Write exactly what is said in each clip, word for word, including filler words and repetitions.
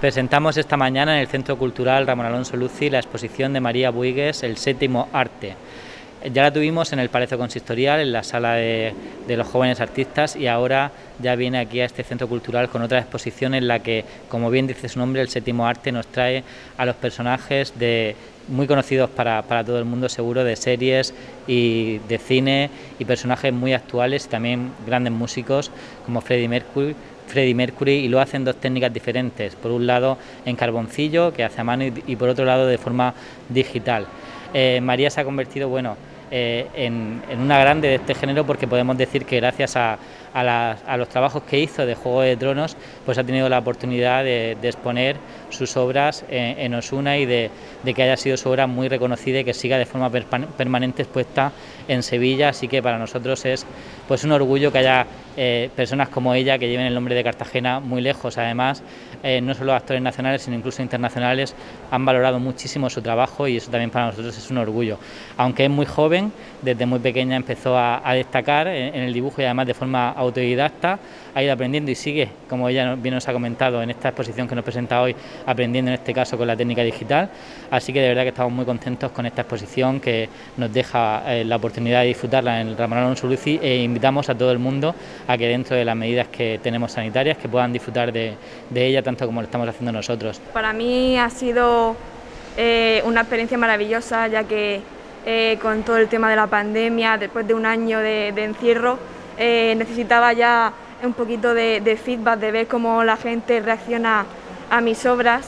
Presentamos esta mañana en el Centro Cultural Ramón Alonso Luci la exposición de María Buigues, El séptimo arte. Ya la tuvimos en el Palacio Consistorial, en la sala de, de los jóvenes artistas, y ahora ya viene aquí a este centro cultural con otra exposición en la que, como bien dice su nombre, El séptimo arte nos trae a los personajes de, muy conocidos para, para todo el mundo seguro, de series y de cine, y personajes muy actuales y también grandes músicos como Freddie Mercury. Freddie Mercury y lo hacen en dos técnicas diferentes, por un lado en carboncillo, que hace a mano, y, y por otro lado de forma digital. Eh, María se ha convertido, bueno, eh, en, en una grande de este género, porque podemos decir que gracias a, a, la, a los trabajos que hizo de Juego de Tronos, pues ha tenido la oportunidad de, de exponer sus obras en, en Osuna, y de, de que haya sido su obra muy reconocida y que siga de forma permanente expuesta en Sevilla. Así que para nosotros es pues un orgullo que haya eh, personas como ella que lleven el nombre de Cartagena muy lejos. Además, eh, no solo actores nacionales, sino incluso internacionales han valorado muchísimo su trabajo, y eso también para nosotros es un orgullo. Aunque es muy joven, desde muy pequeña empezó a, a destacar en, en el dibujo, y además de forma autodidacta ha ido aprendiendo y sigue, como ella bien nos ha comentado en esta exposición que nos presenta hoy, aprendiendo en este caso con la técnica digital. Así que de verdad que estamos muy contentos con esta exposición, que nos deja eh, la oportunidad de disfrutarla en el Ramón Alonso Luci, e invitamos a todo el mundo a que, dentro de las medidas que tenemos sanitarias, que puedan disfrutar de, de ella tanto como lo estamos haciendo nosotros. Para mí ha sido eh, una experiencia maravillosa, ya que eh, con todo el tema de la pandemia, después de un año de, de encierro, eh, necesitaba ya un poquito de, de feedback, de ver cómo la gente reacciona a mis obras,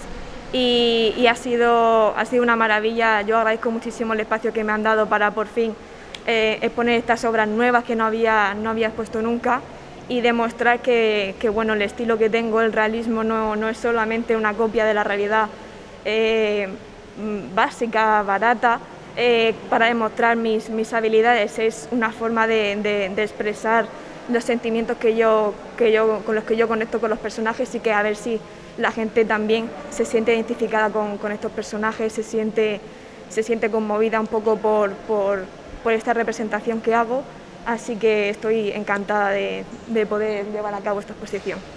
y, y ha, sido, ha sido una maravilla. Yo agradezco muchísimo el espacio que me han dado para por fin eh, exponer estas obras nuevas que no había, no había expuesto nunca, y demostrar que, que bueno, el estilo que tengo, el realismo, no, no es solamente una copia de la realidad eh, básica, barata, eh, para demostrar mis, mis habilidades. Es una forma de, de, de expresar los sentimientos que yo, que yo, con los que yo conecto con los personajes, y que a ver si la gente también se siente identificada con, con estos personajes, se siente, se siente conmovida un poco por, por, por esta representación que hago. Así que estoy encantada de, de poder llevar a cabo esta exposición.